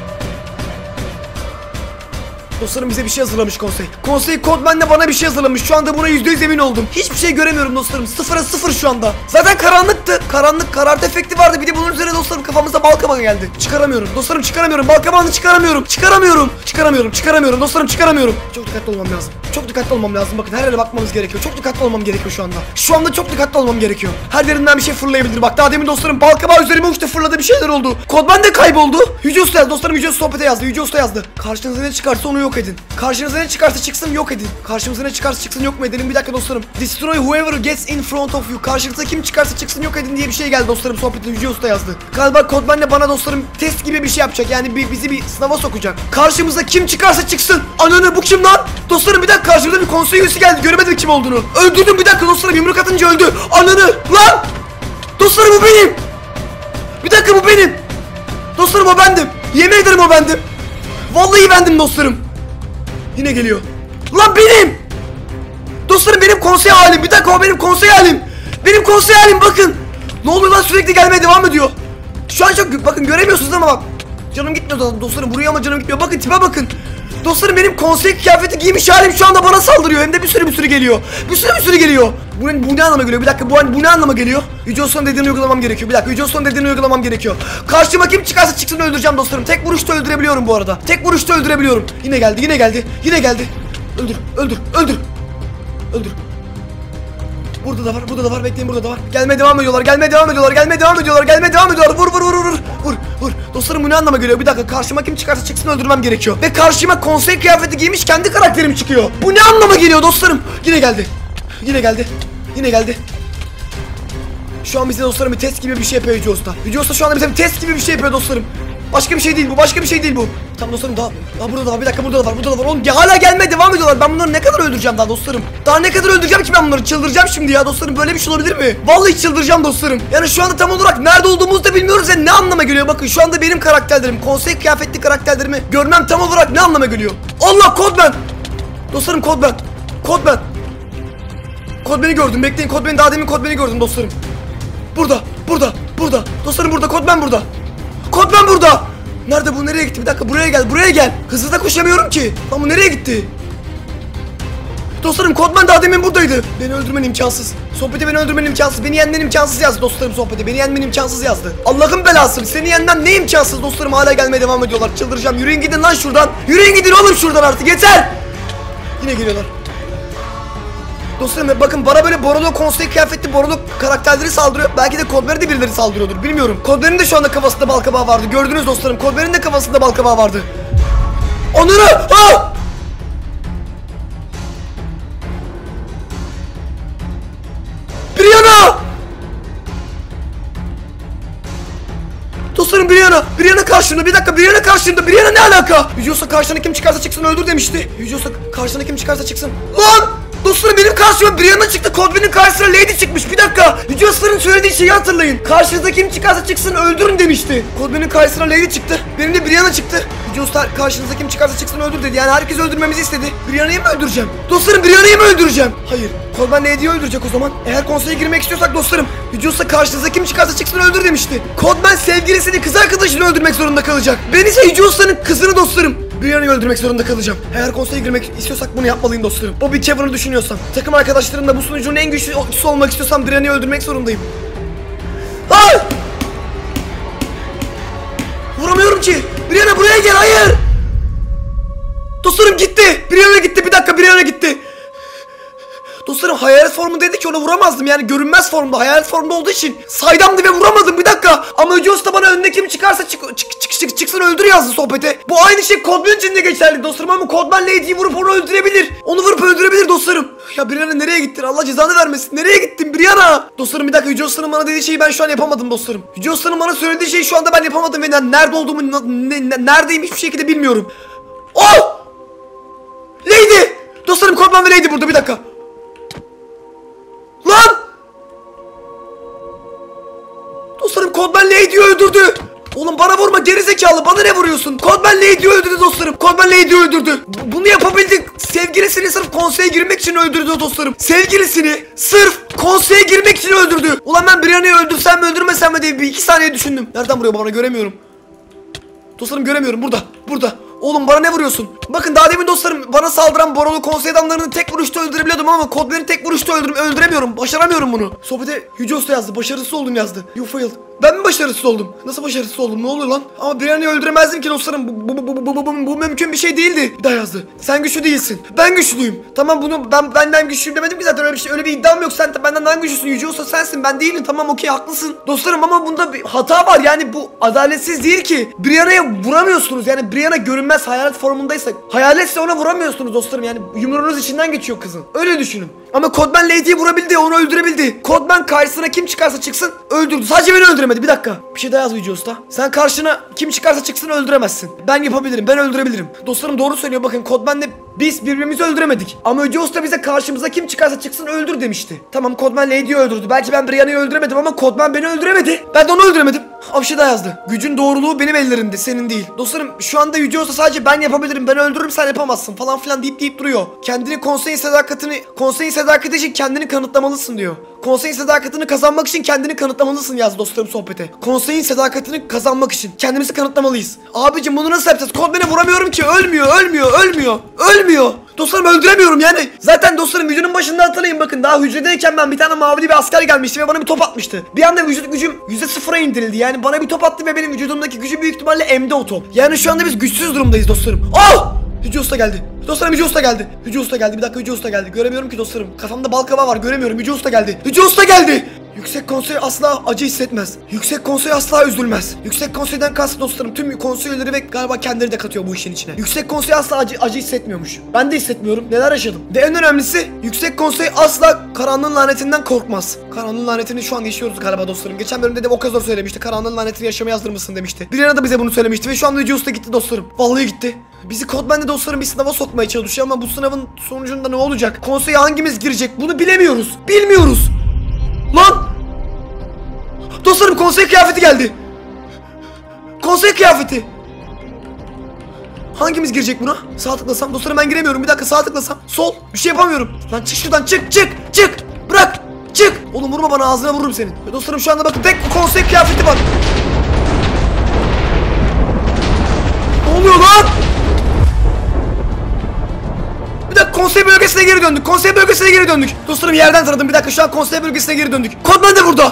Dostlarım, bize bir şey hazırlamış konsey. Konsey Kodman'la bana bir şey hazırlamış. Şu anda buna %100 emin oldum. Hiçbir şey göremiyorum dostlarım. 0'a 0 şu anda. Zaten karanlıktı. Karartı efekti vardı. Bir de bunun üzerine dostlarım kafamıza balkabağı geldi. Çıkaramıyorum. Dostlarım, çıkaramıyorum. Balkabağını çıkaramıyorum. Dostlarım, çıkaramıyorum. Çok dikkatli olmam lazım. Bakın, her yere bakmamız gerekiyor. Çok dikkatli olmam gerekiyor şu anda. Şu anda çok dikkatli olmam gerekiyor. Her yerinden bir şey fırlayabilir. Bak, daha demin dostlarım balkabağı üzerime uçtu, fırladı, bir şeyler oldu. Kodman da kayboldu. Yüce Usta yazdı dostlarım. Yüce Usta sohbete yazdı. Karşınıza ne çıkarsa onu yok yok edin. Karşınıza ne çıkarsa çıksın yok edin. Karşımıza ne çıkarsa çıksın yok mu edelim? Bir dakika dostlarım. Destroy whoever gets in front of you. Karşınıza kim çıkarsa çıksın yok edin diye bir şey geldi dostlarım. Sohbette Yüce Usta yazdı. Galiba Kodman de bana dostlarım test gibi bir şey yapacak. Yani bizi bir sınava sokacak. Karşımıza kim çıkarsa çıksın. Ananı bu kim lan? Dostlarım bir dakika, karşımıza bir konsey üyesi geldi. Göremedim kim olduğunu. Öldürdüm bir dakika dostlarım. Yumruk atınca öldü. Ananı lan. Dostlarım bu benim. Bir dakika bu benim. Dostlarım o bendim. Yemin ederim o bendim. Vallahi bendim dostlarım. Yine geliyor. Lan benim. Dostlarım benim konsey halim. Bir dakika o benim konsey halim. Benim konsey halim bakın. Ne oluyor lan, sürekli gelmeye devam ediyor. Şu an çok bakın göremiyorsunuz ama bak. Canım gitmiyor dostlarım buraya ama canım gitmiyor. Bakın tipe bakın. Dostlarım benim konsey kıyafeti giymiş halim şu anda bana saldırıyor. Hem de bir sürü geliyor. Bir sürü geliyor. Bu ne anlama geliyor? Bir dakika bu ne anlama geliyor? Yüce Usta'nın dediğini uygulamam gerekiyor. Bir dakika Yüce Usta'nın dediğini uygulamam gerekiyor. Karşıma kim çıkarsa çıksın öldüreceğim dostlarım. Tek vuruşta öldürebiliyorum bu arada. Tek vuruşta öldürebiliyorum. Yine geldi. Öldür. Burada da var. Bekleyin, burada da var. Gelmeye devam ediyorlar. Vur. Dostlarım bu ne anlama geliyor? Bir dakika karşıma kim çıkarsa çıksın öldürmem gerekiyor. Ve karşıma konsey kıyafeti giymiş kendi karakterim çıkıyor. Bu ne anlama geliyor dostlarım? Yine geldi. Şu an bize dostlarım bir test gibi bir şey yapıyor Yüce Usta. Yüce Usta şu anda bize bir test gibi bir şey yapıyor dostlarım. Başka bir şey değil bu. Tamam dostlarım daha burada da var. Bir dakika burada da var. Oğlum hala gelmeye devam ediyorlar. Ben bunları ne kadar öldüreceğim daha dostlarım? Daha ne kadar öldüreceğim ki ben bunları? Çıldıracağım şimdi ya dostlarım. Böyle bir şey olabilir mi? Vallahi çıldıracağım dostlarım. Yani şu anda tam olarak nerede olduğumuzu da bilmiyoruz ya, ne anlama geliyor? Bakın şu anda benim karakterlerim, konsey kıyafetli karakterlerimi görmem tam olarak ne anlama geliyor? Allah Kodman! Dostlarım Kodman. Kodman'i gördüm. Bekleyin Kodman'i, daha demin Kodman'i gördüm dostlarım. Burada. Dostlarım burada. Kodman burada. Nerede bu? Nereye gitti? Bir dakika buraya gel. Hızlı da koşamıyorum ki. Lan bu nereye gitti? Dostlarım Kodman daha demin buradaydı. Beni öldürmen imkansız. Sohbete beni öldürmen imkansız. Beni yenmen imkansız yazdı dostlarım sohbete. Beni yenmen imkansız yazdı. Allah'ın belası. Seni yenmem ne imkansız dostlarım, hala gelmeye devam ediyorlar. Çıldıracağım. Yürüyün gidin lan şuradan. Yürüyün gidin oğlum şuradan artık. Yeter. Yine geliyorlar. Dostlarım bakın bana böyle Borolo konsey kıyafetli Borolo karakterleri saldırıyor. Belki de Kodman'a da birileri saldırıyordur. Bilmiyorum. Kodman'ın da şu anda kafasında balkabağı vardı. Gördünüz dostlarım. Kodman'ın da kafasında balkabağı vardı. Onları! Ah! Brianna! Dostlarım Brianna karşımda. Bir dakika Brianna karşımda. Brianna ne alaka? Yüce Usta karşına kim çıkarsa çıksın öldür demişti. Yüce Usta karşına kim çıkarsa çıksın. Lan! Dostlarım benim karşıma Brianna çıktı. Kodman'ın karşısına Lady çıkmış. Bir dakika. Yüce Usta'nın söylediği şeyi hatırlayın. Karşınızda kim çıkarsa çıksın öldürün demişti. Kodman'ın karşısına Lady çıktı. Benim de Brianna çıktı. Yüce Usta karşınızda kim çıkarsa çıksın öldür dedi. Yani herkes öldürmemizi istedi. Brianna'yı mı öldüreceğim? Dostlarım Brianna'yı mı öldüreceğim? Hayır. Kodman Lady'yi öldürecek o zaman. Eğer konseye girmek istiyorsak dostlarım, Yüce Usta karşınızda kim çıkarsa çıksın öldür demişti. Kodman sevgilisini, kız arkadaşını öldürmek zorunda kalacak. Ben ise Yüce Usta'nın kızını dostlarım. Brianna'yı öldürmek zorunda kalacağım. Eğer konseye girmek istiyorsak bunu yapmalıyım dostlarım. Bobby Kevin'i düşünüyorsam, takım arkadaşlarımla bu sunucunun en güçlüsü olmak istiyorsam Brianna'yı öldürmek zorundayım. Hayır! Vuramıyorum ki. Brianna buraya gel, hayır! Dostlarım gitti. Brianna gitti. Bir dakika Brianna gitti. Dostlarım hayalet formu dedi ki ona vuramazdım, yani görünmez formda, hayalet formda olduğu için saydamdı ve vuramadım. Bir dakika ama Yüce Usta bana önüne kim çıkarsa çıksın öldür yazdı sohbete. Bu aynı şey Kodman için de geçerli dostlarım, ama Kodman Lady'yi vurup onu öldürebilir. Onu vurup öldürebilir dostlarım. Ya Brianna nereye gittin? Allah cezanı vermesin. Nereye gittin Brianna? Dostlarım bir dakika, Yüce Usta'nın bana dediği şeyi ben şu an yapamadım dostlarım. Yüce Usta'nın bana söylediği şeyi şu anda ben yapamadım ve nerede olduğumu, neredeyim hiçbir şekilde bilmiyorum. Oh! Lady! Dostlarım Kodman ve Lady burada, bir dakika. Lan! Dostlarım Kodman Lady'yi öldürdü. Oğlum bana vurma gerizekalı, bana ne vuruyorsun? Kodman Lady'yi öldürdü dostlarım. Kodman Lady'yi öldürdü. Bunu yapabildik. Sevgilisini sırf konseye girmek için öldürdü dostlarım. Sevgilisini sırf konseye girmek için öldürdü. Ulan ben Brianna'yı öldürsem mi öldürmesem mi diye bir iki saniye düşündüm. Nereden vuruyor bana, göremiyorum. Dostlarım göremiyorum, burada. Oğlum bana ne vuruyorsun? Bakın daha demin dostlarım bana saldıran Borolu konsey adamlarını tek vuruşta öldürebiliyordum ama Kodman'ı tek vuruşta öldüremiyorum. Başaramıyorum bunu. Sohbete Yüce Usta yazdı. Başarısız oldum yazdı. You failed. Ben mi başarısız oldum? Nasıl başarısız oldum? Ne oluyor lan? Ama Brianna'yı öldüremezdim ki dostlarım. Bu mümkün bir şey değildi. Bir daha yazdı. Sen güçlü değilsin. Ben güçlüyüm. Tamam bunu benden güçlüyüm demedim ki zaten, öyle bir iddiam yok. Sen benden daha güçlüsün. Yüce Usta sensin. Ben değilim. Tamam okey haklısın. Dostlarım ama bunda bir hata var. Yani bu adaletsiz değil ki. Brianna'ya vuramıyorsunuz. Yani Brianna görünmez görünmez hayalet formundaysa, hayaletse ona vuramıyorsunuz dostlarım. Yani yumruğunuz içinden geçiyor kızın. Öyle düşünün. Ama Codman Lady'yi vurabildi, onu öldürebildi. Codman karşısına kim çıkarsa çıksın öldürdü. Sadece beni öldüremedi. Bir dakika. Bir şey daha yaz Yüce Usta. Sen karşına kim çıkarsa çıksın öldüremezsin. Ben yapabilirim. Ben öldürebilirim. Dostlarım doğru söylüyor. Bakın Codman'le biz birbirimizi öldüremedik. Ama Yüce Usta bize karşımıza kim çıkarsa çıksın öldür demişti. Tamam, Codman Lady'yi öldürdü. Belki ben Brianna'yı öldüremedim ama Codman beni öldüremedi. Ben de onu öldüremedim. Bir şey daha yazdı. Gücün doğruluğu benim ellerimde, senin değil. Dostlarım şu anda Yüce Usta sadece ben yapabilirim, ben öldürürüm sen yapamazsın falan filan deyip duruyor. Kendini konseyin sadakati için kendini kanıtlamalısın diyor. Konseyin sadakatini kazanmak için kendini kanıtlamalısın yaz dostlarım sohbete. Konseyin sadakatini kazanmak için kendimizi kanıtlamalıyız. Abicim bunu nasıl yapacağız? Codman'ı vuramıyorum ki, ölmüyor. Dostlarım öldüremiyorum yani. Zaten dostlarım videonun başında hatırlayın, bakın daha hücredeyken ben bir tane mavili bir asker gelmişti ve bana bir top atmıştı. Bir anda vücut gücüm %0'a indirildi. Yani bana bir top attı ve benim vücudumdaki gücü büyük ihtimalle emdi o top. Yani şu anda biz güçsüz durumdayız dostlarım. Oh! Yüce Usta geldi. Dostlarım Yüce Usta geldi. Yüce Usta geldi. Bir dakika, Yüce Usta geldi. Göremiyorum ki dostlarım. Kafamda bal kabağı var. Göremiyorum. Yüce Usta geldi. Yüce Usta geldi. Yüksek Konsey asla acı hissetmez. Yüksek Konsey asla üzülmez. Yüksek Konsey'den kastım dostlarım tüm konsey üyeleri ve galiba kendileri de katıyor bu işin içine. Yüksek Konsey asla acı hissetmiyormuş. Ben de hissetmiyorum. Neler yaşadım. Ve en önemlisi Yüksek Konsey asla karanlığın lanetinden korkmaz. Karanlığın lanetini şu an yaşıyoruz galiba dostlarım. Geçen bölümde de Okazor söylemişti. Karanlığın lanetini yaşamaya hazır mısın demişti. Brianna da bize bunu söylemişti ve şu anda Yüce Usta gitti dostlarım. Vallahi gitti. Bizi Codman'de dostlarım bir sınava sokmaya çalışıyor ama bu sınavın sonucunda ne olacak? Konseye hangimiz girecek? Bunu bilemiyoruz. Bilmiyoruz. Lan! Dostlarım konsey kıyafeti geldi. Konsey kıyafeti. Hangimiz girecek buna? Sağ tıklasam dostlarım ben giremiyorum. Bir dakika sağ tıklasam. Sol. Bir şey yapamıyorum. Lan çık şuradan, çık. Bırak. Çık. Oğlum vurma bana, ağzına vururum senin. Ve dostlarım şu anda bakın tek konsey kıyafeti var. Ne oluyor lan? Bir dakika konsey bölgesine geri döndük. Dostlarım yerden taradım. Bir dakika şu an konsey bölgesine geri döndük. Codman de burada.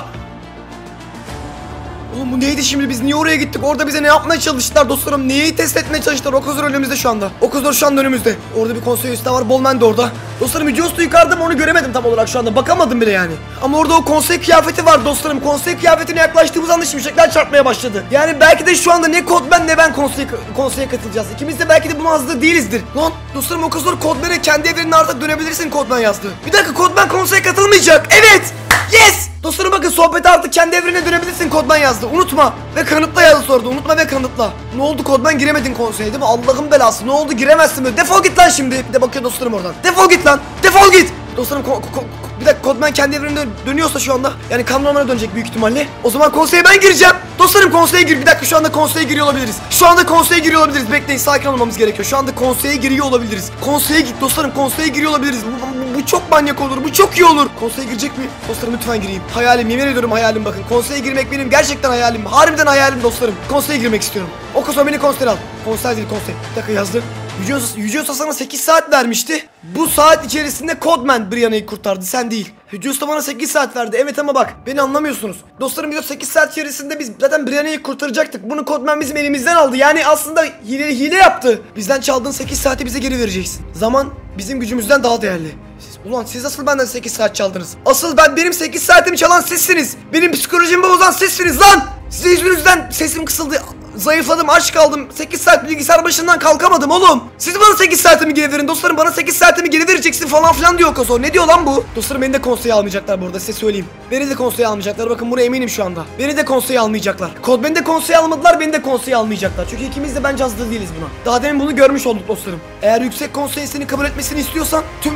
Oğlum bu neydi şimdi, biz niye oraya gittik? Orada bize ne yapmaya çalıştılar dostlarım? Neyi test etmeye çalıştılar? Okazor önümüzde şu anda. Okazor şu anda önümüzde. Orada bir konsey üyesi var. Bolman de orada. Dostlarım Yüce Usta yukarıda mı onu göremedim tam olarak şu anda. Bakamadım bile yani. Ama orada o konsey kıyafeti var dostlarım. Konsey kıyafetine yaklaştığımız anda şimşekler çarpmaya başladı. Yani belki de şu anda ne Codman ne ben konseye katılacağız. İkimiz de belki de buna hazır değilizdir. Lan dostlarım Okazor Codman'e kendi evrenine artık dönebilirsin Codman yazdı. Bir dakika Codman konseye katılmayacak. Evet. Yes! Dostlarım bakın sohbete artık kendi evrene dönebilirsin Codman yazdı. Unutma ve kanıtla yazdı sordu. Unutma ve kanıtla. Ne oldu Codman, giremedin konseye değil mi? Allah'ın belası. Ne oldu, giremezsin böyle. Defol git lan şimdi. Bir de bakıyor dostlarım oradan. Defol git lan. Defol git. Dostlarım bir dakika Codman kendi evrenine dönüyorsa şu anda, yani kan normale dönecek büyük ihtimalle. O zaman konseye ben gireceğim. Dostlarım konseye gir. Bir dakika şu anda konseye giriyor olabiliriz. Bekleyin, sakin olmamız gerekiyor. Şu anda konseye giriyor olabiliriz. Konseye git dostlarım, konseye giriyor olabiliriz. Bu çok manyak olur. Bu çok iyi olur. Konseye girecek mi? Dostlarım lütfen gireyim. Hayalim, yemin ediyorum hayalim bakın. Konseye girmek benim gerçekten hayalim. Harbiden hayalim dostlarım. Konseye girmek istiyorum. Okazor beni konsere al. Konser değil konsey. Bir dakika yazdı. Yüce Usta sana 8 saat vermişti. Bu saat içerisinde Codman Brianna'yı kurtardı, sen değil. Yüce Usta bana 8 saat verdi. Evet ama bak beni anlamıyorsunuz. Dostlarım biz 8 saat içerisinde biz zaten Brianna'yı kurtaracaktık. Bunu Codman bizim elimizden aldı. Yani aslında hile yaptı. Bizden çaldığın 8 saati bize geri vereceksin. Zaman bizim gücümüzden daha değerli. Siz asıl benden 8 saat çaldınız. Asıl benim 8 saatimi çalan sizsiniz. Benim psikolojimi bozan sizsiniz lan. Sizin yüzünüzden sesim kısıldı. Zayıfladım, aç kaldım. 8 saat bilgisayar başından kalkamadım oğlum. Siz bana 8 saatimi geri verin dostlarım. Bana 8 saatimi geri vereceksin falan filan diyor Okazor. Ne diyor lan bu? Dostlarım beni de konseye almayacaklar burada, size söyleyeyim. Beni de konseye almayacaklar. Bakın buna eminim şu anda. Beni de konseye almayacaklar. Beni de konseye almadılar, beni de konseye almayacaklar. Çünkü ikimiz de bence hazır değiliz buna. Daha demin bunu görmüş olduk dostlarım. Eğer yüksek konseyin seni kabul etmesini istiyorsan tüm...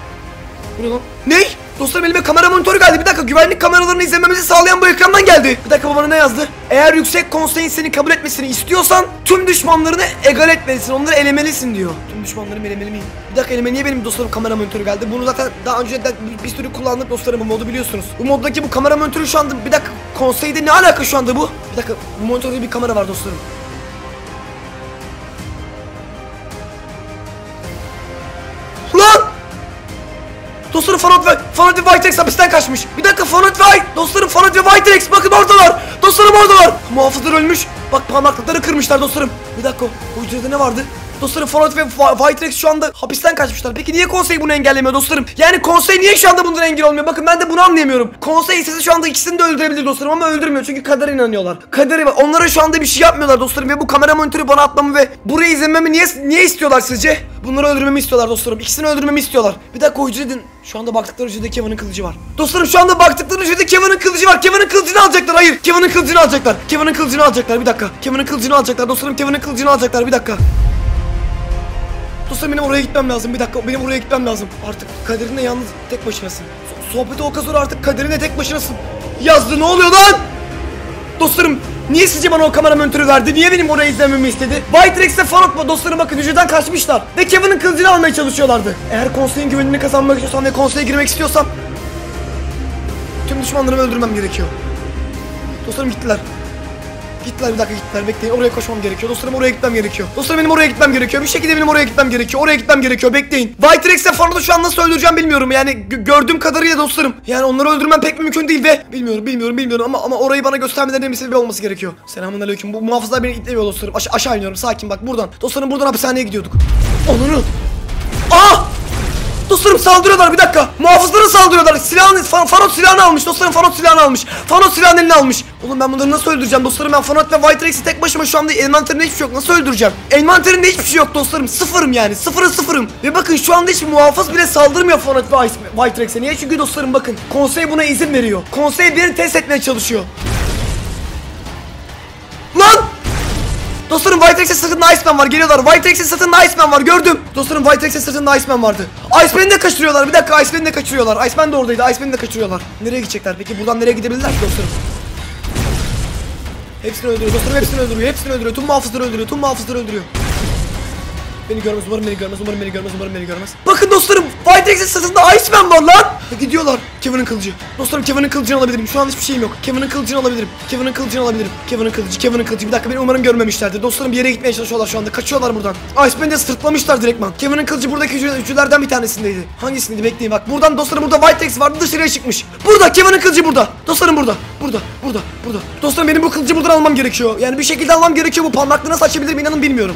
Bu ne lan? Ne? Dostlarım elime kamera monitörü geldi. Bir dakika, güvenlik kameralarını izlememizi sağlayan bu ekrandan geldi. Bir dakika, bana ne yazdı? Eğer yüksek konseyin seni kabul etmesini istiyorsan tüm düşmanlarını egal etmelisin. Onları elemelisin diyor. Tüm düşmanlarımı elemeli miyim? Bir dakika, elime niye benim dostlarım kamera monitörü geldi? Bunu zaten daha önceden bir sürü kullandık dostlarım, bu modu biliyorsunuz. Bu moddaki bu kamera monitörü şu anda, bir dakika, konseyde ne alaka şu anda bu? Bir dakika, bu monitörde bir kamera var dostlarım. Lan! Dostlarım Fanat ve White Rex hapisten kaçmış. Bir dakika, dostlarım Fanat ve White Rex bakın oradalar. Dostlarım oradalar. Muhafızlar ölmüş. Bak parmaklıkları kırmışlar dostlarım. Bir dakika, o hücrede ne vardı? Dostlarım Fanat ve White şu anda hapisten kaçmışlar. Peki niye konsey bunu engellemiyor dostlarım? Yani konsey niye şu anda bundan engel olmuyor? Bakın ben de bunu anlayamıyorum. Konsey istese şu anda ikisini de öldürebilir dostlarım ama öldürmüyor çünkü kadere inanıyorlar. Kadere var. Onlara şu anda bir şey yapmıyorlar dostlarım ve bu kamera monitörü bana atmamı ve burayı izlememi niye istiyorlar sizce? Bunları öldürmemi istiyorlar dostlarım. İkisini öldürmemi istiyorlar. Bir dakika o hücredin. Şu anda baktıkları hücrede Kevin'in kılıcı var. Dostlarım şu anda baktıkları hücrede Kevin'in kılıcı var. Kevin'in kılıcını alacaklar. Hayır. Kevin'in kılıcını alacaklar. Kevin'in kılıcını alacaklar. Bir dakika. Kevin'in kılıcını alacaklar. Dostlarım Kevin'in kılıcını alacaklar. Bir dakika. Dostlarım benim oraya gitmem lazım. Bir dakika. Benim oraya gitmem lazım. Artık kaderinle yalnız tek başınasın. Sohbeti o kadar sonra artık kaderinle tek başınasın. Yazdı ne oluyor lan? Dostlarım niye sizce bana o kamera monitörü verdi? Niye benim orayı izlememi istedi? White Rex'e Fanat dostlarım bakın hücreden kaçmışlar. Ve Kevin'in kılıcını almaya çalışıyorlardı. Eğer konseyin güvenini kazanmak istiyorsam ve konseye girmek istiyorsam tüm düşmanlarımı öldürmem gerekiyor. Dostlarım gittiler. Gittiler bir dakika gittiler bekleyin oraya koşmam gerekiyor. Dostlarım oraya gitmem gerekiyor. Dostlarım benim oraya gitmem gerekiyor. Bir şekilde benim oraya gitmem gerekiyor. Oraya gitmem gerekiyor bekleyin. White Rex'e Fanat'ı şu an nasıl öldüreceğim bilmiyorum. Yani gördüğüm kadarıyla dostlarım. Yani onları öldürmem pek mümkün değil ve bilmiyorum ama orayı bana göstermelerinin bir sebebi olması gerekiyor. Selamünaleyküm. Bu muhafızlar beni itlemiyor dostlarım. Aşağı iniyorum sakin bak buradan. Dostlarım buradan hapishaneye gidiyorduk. Onunu. Aa! Dostlarım saldırıyorlar bir dakika. Muhafızlara saldırıyorlar. Silahını Fanat silahını almış. Dostlarım Fanat silahını almış. Fanat silahını eline almış. Oğlum ben bunları nasıl öldüreceğim dostlarım? Ben Fanat ve White Rex'i tek başıma şu anda envanterimde hiçbir şey yok. Nasıl öldüreceğim? Envanterimde hiçbir şey yok dostlarım. Sıfırım yani. Sıfırım. Ve bakın şu anda hiçbir muhafız bile saldırmıyor Fanat ve White Rex'e. Niye? Çünkü dostlarım bakın. Konsey buna izin veriyor. Konsey beni test etmeye çalışıyor. Lan! Dostlarım White Rex'in sırtında Iceman var geliyorlar. White Rex'in sırtında Iceman var gördüm. Dostlarım White Rex'in sırtında Iceman vardı. Iceman'i de kaçırıyorlar bir dakika Iceman'i de kaçırıyorlar. Iceman da oradaydı Iceman'i de kaçırıyorlar. Nereye gidecekler peki buradan nereye gidebilirler ki dostlarım? Hepsini öldürüyor dostlarım hepsini öldürüyor. Tüm muhafızları öldürüyor. Beni görmez umarım beni görmez. Bakın dostlarım White Rex'in sırtında Iceman var lan. Gidiyorlar. Kevin'in kılıcı. Dostlarım Kevin'in kılıcını alabilirim. Şu an hiçbir şeyim yok. Kevin'in kılıcını alabilirim. Kevin'in kılıcı. Bir dakika beni umarım görmemişlerdir. Dostlarım bir yere gitmeye çalışıyorlar şu anda. Kaçıyorlar buradan. Iceman'i de sırtlamışlar direktman. Kevin'in kılıcı buradaki hücrelerden bir tanesindeydi. Hangisindeydi bekleyin bak. Buradan dostlarım burada White Rex vardı dışarıya çıkmış. Burada Kevin'in kılıcı burada. Dostlarım burada. Dostlarım benim bu kılıcı buradan almam gerekiyor. Yani bir şekilde almam gerekiyor. Bu parmaklığı nasıl açabilirim inanın bilmiyorum.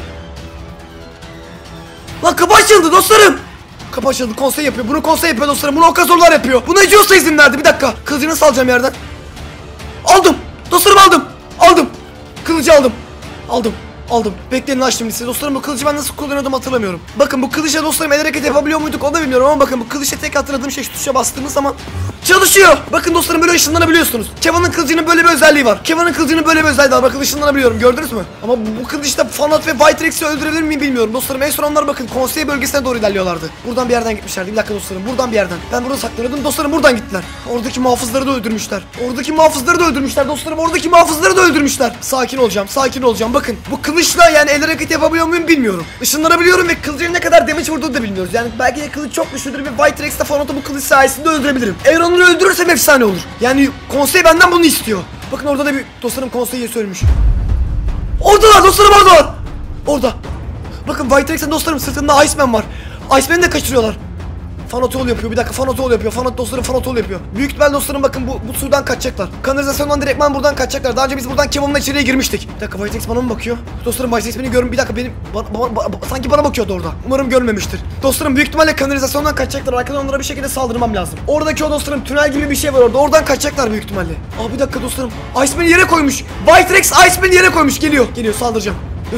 Lan kapı açıldı dostlarım. Kapı açıldı konsey yapıyor. Bunu konsey yapıyor dostlarım. Bunu okazorlar yapıyor. Buna Ejiosa izin verdi bir dakika. Kılıcı nasıl alacağım yerden? Aldım. Dostlarım aldım. Kılıcı aldım. Bekleyin açtım size. Dostlarım bu kılıcı ben nasıl kullanıyordum hatırlamıyorum. Bakın bu kılıçla dostlarım el hareket yapabiliyor muyduk onu da bilmiyorum ama bakın bu kılıçla tek hatırladığım şey şu tuşa bastığımız zaman çalışıyor. Bakın dostlarım böyle ışınlanabiliyorsunuz. Kevin'in kılıcının böyle bir özelliği var. Bakın ışınlanabiliyorum gördünüz mü? Ama bu kılıçta Fanat ve White Rex'i öldürebilir miyim bilmiyorum. Dostlarım en son onlar bakın konsey bölgesine doğru ilerliyorlardı. Buradan bir yerden gitmişlerdi. Bir dakika dostlarım buradan bir yerden. Ben burada saklanıyordum. Dostlarım buradan gittiler. Oradaki muhafızları da öldürmüşler. Dostlarım oradaki muhafızları da öldürmüşler. Sakin olacağım. Bakın bu kılıçla yani el hareket yapabiliyor muyum bilmiyorum. Işınlanabiliyorum ve kılıcın ne kadar damage vurduğunu da bilmiyoruz. Yani belki de kılıç çok güçlüdür ve White Rex'te Fanat'ı bu kılıç sayesinde öldürebilirim. Eğer onu öldürürsem efsane olur. Yani konsey benden bunu istiyor. Bakın orada da bir dostlarım konseyi ölmüş. Oradalar dostlarım orada. Bakın White Rex'in dostlarım sırtında Iceman var. Iceman'i de kaçırıyorlar. Fanat yol yapıyor. Bir dakika Fanat yol yapıyor. Fanat yol yapıyor. Büyük ihtimal dostlarım bakın bu sudan kaçacaklar. Kanalizasyondan direktman buradan kaçacaklar. Daha önce biz buradan Kevin'le içeriye girmiştik. Bir dakika White Rex bana mı bakıyor? Dostlarım White Rex beni görün. Bir dakika sanki bana bakıyordu orada. Umarım görmemiştir. Dostlarım büyük ihtimalle kanalizasyondan kaçacaklar. Arkadan onlara bir şekilde saldırmam lazım. Oradaki o dostlarım tünel gibi bir şey var orada. Oradan kaçacaklar büyük ihtimalle. Bir dakika dostlarım. Iceman'i yere koymuş. White Rex Iceman'i yere koymuş. Geliyor saldıracağım.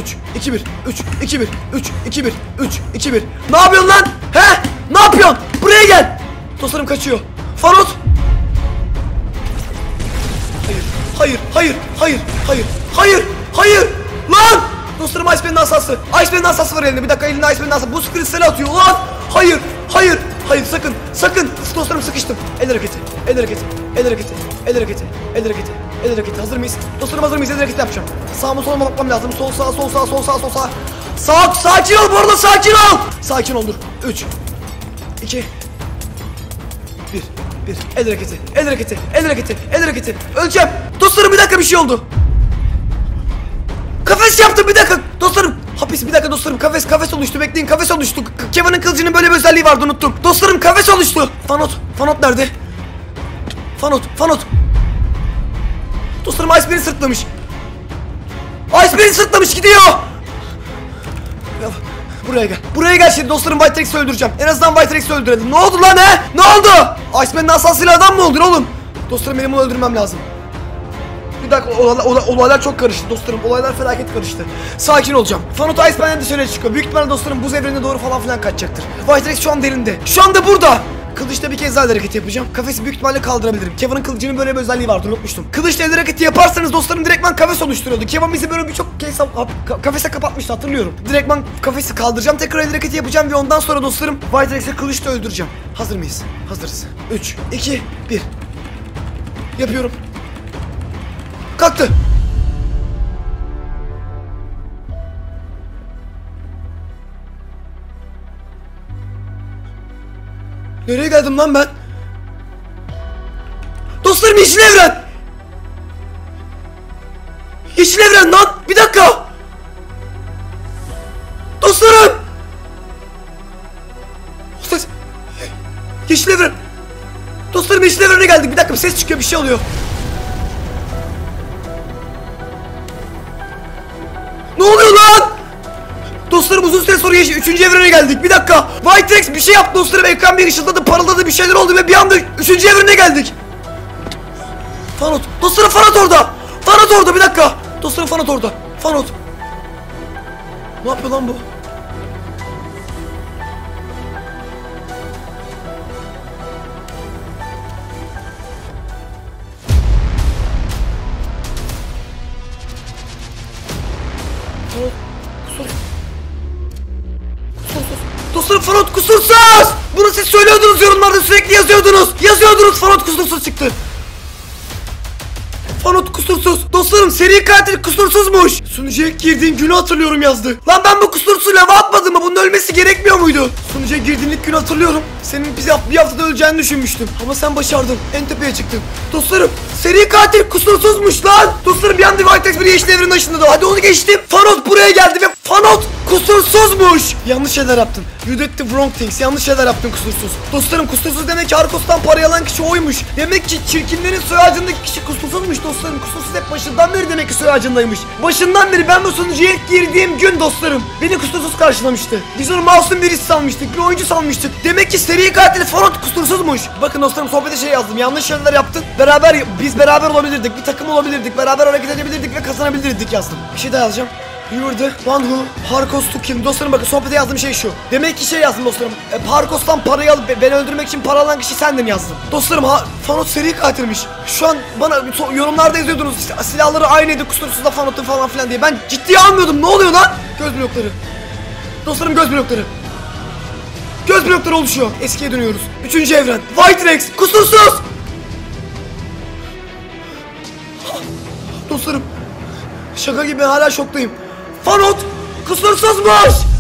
3 2 1 Ne yapıyorsun lan? He? Ne yapıyorsun? Buraya gel. Dostlarım kaçıyor. Fanat. Hayır. Lan! Dostlarım Iceman'in asası var elinde. Bir dakika elinde Iceman'in asası. Bu kristali atıyor. Lan! Hayır. Sakın. Dostlarım sıkıştım. El hareketi. Hazır mıyız? Dostlarım hazır mıyız? El hareketi yapacağım. Sağıma soluma bakmam lazım. Sol sağ. Sakin ol bu arada sakin ol dur. 3 2 1 El hareketi. Öleceğim. Dostlarım bir dakika bir şey oldu. Kafes yaptım bir dakika. Dostlarım hapis bir dakika dostlarım kafes oluştu bekleyin kafes oluştu. Kevin'in kılıcının böyle bir özelliği vardı unuttum. Dostlarım kafes oluştu. Fanat nerede? Fanat. Dostlarım Iceman'i sırtlamış. Gidiyor. Buraya gel. Buraya gel şimdi dostlarım, White Rex'i öldüreceğim. En azından White Rex'i öldürelim. Ne oldu lan he? Ne oldu? Iceman'ın asasıyla adam mı öldür oğlum? Dostlarım benim onu öldürmem lazım. Bir dakika, olaylar çok karıştı dostlarım. Olaylar felaket karıştı. Sakin olacağım. Fanot Iceman'dan dışarıya çıkıyor. Büyük ihtimalle dostlarım buz evrenine doğru falan filan kaçacaktır. White Rex şu an derinde. Şu anda burada. Kılıçla bir kez daha hareket yapacağım. Kafesi büyük ihtimalle kaldırabilirim. Kevin'in kılıcının böyle bir özelliği vardı, unutmuştum. Kılıçla el hareketi yaparsanız dostlarım direktman kafes oluşturuyordu. Kevin bizi böyle birçok kez kafese kapatmıştı, hatırlıyorum. Direktman kafesi kaldıracağım, tekrar el hareketi yapacağım ve ondan sonra dostlarım White Rex'i kılıçla öldüreceğim. Hazır mıyız? Hazırız. 3, 2, 1. Yapıyorum. Kalktı. Nereye geldim lan ben? Dostlarım yeşil evren. Yeşil evren lan. Bir dakika. Dostlarım. Yeşil evren. Dostlarım yeşil evrene geldik. Bir dakika, bir ses çıkıyor, bir şey oluyor. Ne oluyor lan? Dostlarım uzun süre sonra 3. evrene geldik. Bir dakika. White Rex bir şey yaptı dostlarım. Ekran bir ışıldadı, parıldadı, bir şeyler oldu ve bir anda 3. evrene geldik. Fanot. Dostlarım Fanot orada. Fanot orada, bir dakika. Dostlarım Fanot orada. Fanot. Ne yapıyor lan bu? Fanot. Dostlarım Fanot kusursuz! Bunu siz söylüyordunuz, yorumlarda sürekli yazıyordunuz. Fanot kusursuz çıktı. Fanot kusursuz. Dostlarım seri katil kusursuzmuş. Sunucuya girdiğin günü hatırlıyorum yazdı. Lan ben bu kusursuz lava atmadım mı? Bunun ölmesi gerekmiyor muydu? Sunucuya girdiğin ilk günü hatırlıyorum. Senin bir haftada öleceğini düşünmüştüm. Ama sen başardın. En tepeye çıktın. Dostlarım seri katil kusursuzmuş lan. Dostlarım bir anda White Rex bir yeşil evrenin aşında da. Hadi onu geçtim. Fanot buraya geldi ve Fanot kusursuzmuş. Yanlış şeyler yaptın. You did the wrong things. Yanlış şeyler yaptın kusursuz. Dostlarım kusursuz demek ki Arkos'tan parayı alan kişi oymuş. Demek ki çirkinlerin soy ağacındaki kişi kusursuzmuş dostlarım. Kusursuz hep başından beri demek ki soy ağacındaymış. Başından beri ben bu sunucuya ilk girdiğim gün dostlarım beni kusursuz karşılamıştı. Biz onu masum birisi sanmıştık. Bir oyuncu sanmıştık. Demek ki seri katili Fanot kusursuzmuş. Bakın dostlarım sohbete şey yazdım. Yanlış şeyler yaptın. Biz beraber olabilirdik. Bir takım olabilirdik. Beraber hareket edebilirdik ve kazanabilirdik yazdım. Bir şey daha yazacağım. You were the one who Harkos to kill. Dostlarım bakın sohbete yazdığım şey şu. Demek ki şey yazdım dostlarım. Harkos'tan parayı alıp beni öldürmek için para alan kişi sendin yazdım. Dostlarım Fanot seri katilmiş. Şu an bana yorumlarda yazıyordunuz. Silahları aynıydı kusursuzla Fanot'un falan filan diye. Ben ciddiye almıyordum. Ne oluyor lan? Göz blokları. Dostlarım göz blokları. Göz blokları oluşuyor. Eskiye dönüyoruz. 3. evren. White Rex kusursuz. Dostlarım şaka gibi, hala şoktayım. Fanot kusursuzmuş.